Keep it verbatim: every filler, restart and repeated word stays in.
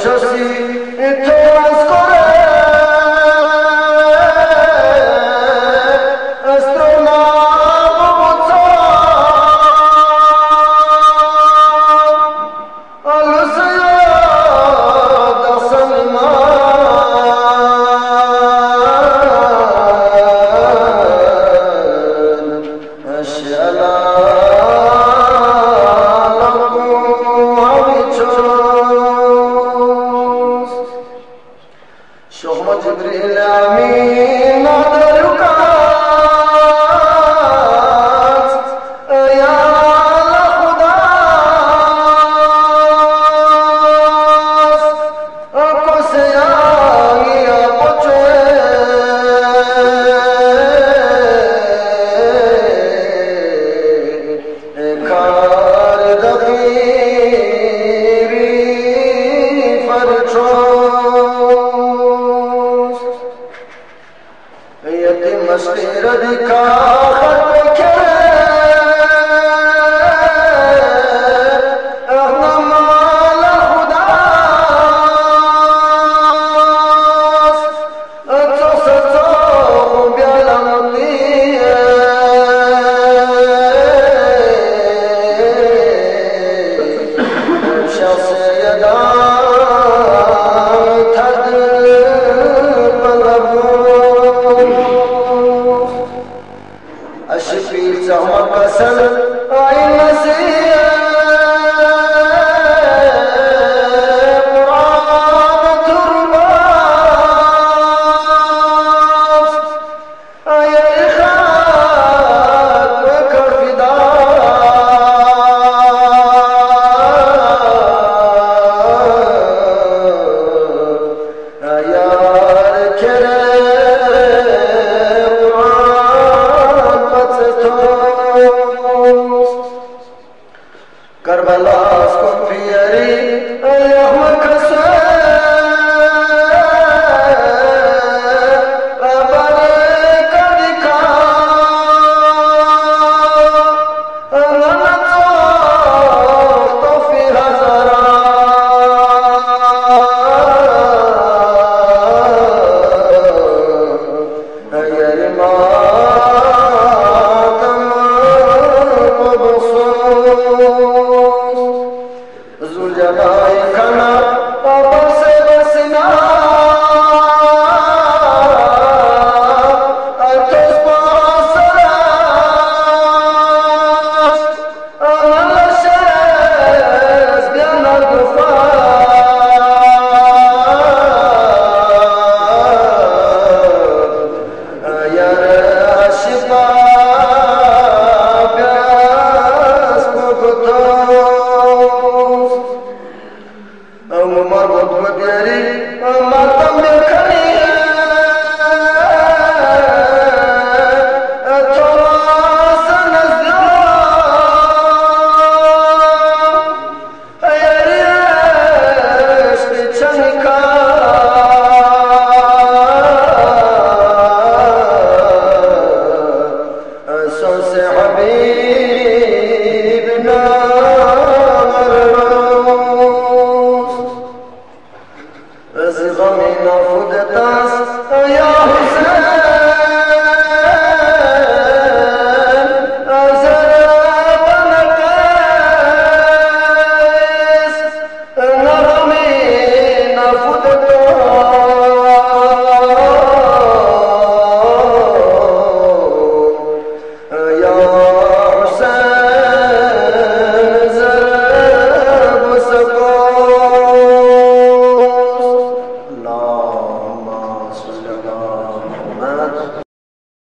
časi i to skore struna pobuca ali se ja da sam ima ašjala شوم جبريل امين دركات يا خدا اكو سيا يا بچه کار دخیری فرچو يتم مسير ديكا خطك اغنى مال خداس اتصلتو بعلمتي شخص يدا الشفير زهمك كسل عين مسيح قرآن ترباس يا إخوات بكر فداء يا كريم كربلاء اسكن في يري اليوم كسر أبارك ديكا أنا نطوف في هزرا يا لما زوجنا كنا